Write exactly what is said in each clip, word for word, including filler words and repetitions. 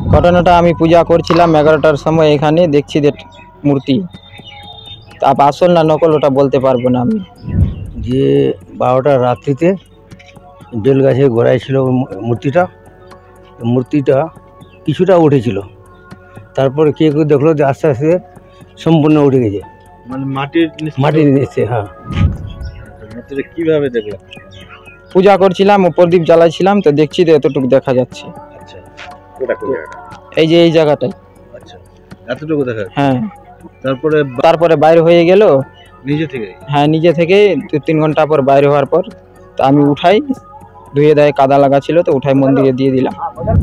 ঘটনাটা আমি পূজা করছিলাম এগারোটার সময়, এখানে দেখছি যে মূর্তি, তা আসল না নকল ওটা বলতে পারবো না আমি। যে বারোটা রাত্রিতে বেলগাছে গোড়ায় ছিল মূর্তিটা, মূর্তিটা কিছুটা উঠেছিল, তারপরে কে কেউ দেখলো যে আস্তে আস্তে সম্পূর্ণ উঠে গেছে, মানে মাটির মাটির নিচে। হ্যাঁ, মূর্তিটা কিভাবে দেখলাম? পূজা করছিলাম, প্রদীপ জ্বালাইছিলাম, তো দেখছি যে এতটুকু দেখা যাচ্ছে। আচ্ছা, ওটা কোন জায়গাটা? এই যে এই জায়গাটায়। আচ্ছা, এতটুকু দেখা যাচ্ছে। হ্যাঁ, তারপরে তারপরে বাইরে হয়ে গেল নিজে থেকে? হ্যাঁ, নিজে থেকে দু তিন ঘন্টা পর বাইরে হওয়ার পর তা আমি উঠাই, ধুয়ে দেয়, কাদা লাগা ছিল তো উঠাই মন্দিরে দিয়ে দিলাম।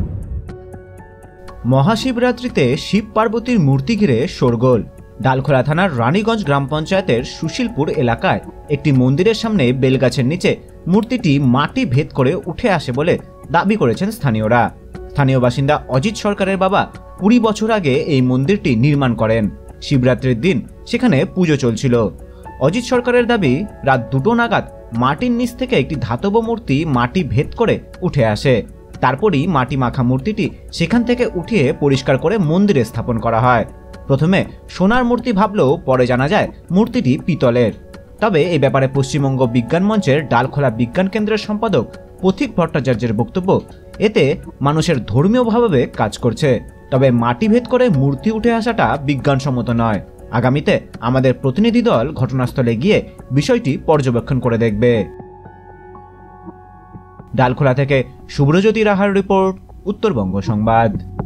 মহাশিবরাত্রিতে শিব পার্বতীর মূর্তি ঘিরে শোরগোল। ডালখোলা থানার রানীগঞ্জ গ্রাম পঞ্চায়েতের সুশীলপুর এলাকায় একটি মন্দিরের সামনে বেলগাছের নিচে মূর্তিটি মাটি ভেদ করে উঠে আসে বলে দাবি করেছেন স্থানীয়রা। স্থানীয় বাসিন্দা অজিত সরকারের বাবা কুড়ি বছর আগে এই মন্দিরটি নির্মাণ করেন। শিবরাত্রির দিন সেখানে পুজো চলছিল। অজিত সরকারের দাবি, রাত দুটো নাগাদ মাটির নিচ থেকে একটি ধাতব মূর্তি মাটি ভেদ করে উঠে আসে। তারপরই মাটি মাখা মূর্তিটি সেখান থেকে উঠিয়ে পরিষ্কার করে মন্দিরে স্থাপন করা হয়। প্রথমে সোনার মূর্তি ভাবলেও পরে জানা যায় মূর্তিটি পিতলের। তবে এই ব্যাপারে পশ্চিমবঙ্গ বিজ্ঞান মঞ্চের ডালখোলা বিজ্ঞান কেন্দ্রের সম্পাদক পথিক ভট্টাচার্যের বক্তব্য, এতে মানুষের ধর্মীয় ভাবে কাজ করছে, তবে মাটি ভেদ করে মূর্তি উঠে আসাটা বিজ্ঞানসম্মত নয়। আগামীতে আমাদের প্রতিনিধি দল ঘটনাস্থলে গিয়ে বিষয়টি পর্যবেক্ষণ করে দেখবে। ডালখোলা থেকে শুভ্রজ্যোতি রাহার রিপোর্ট, উত্তরবঙ্গ সংবাদ।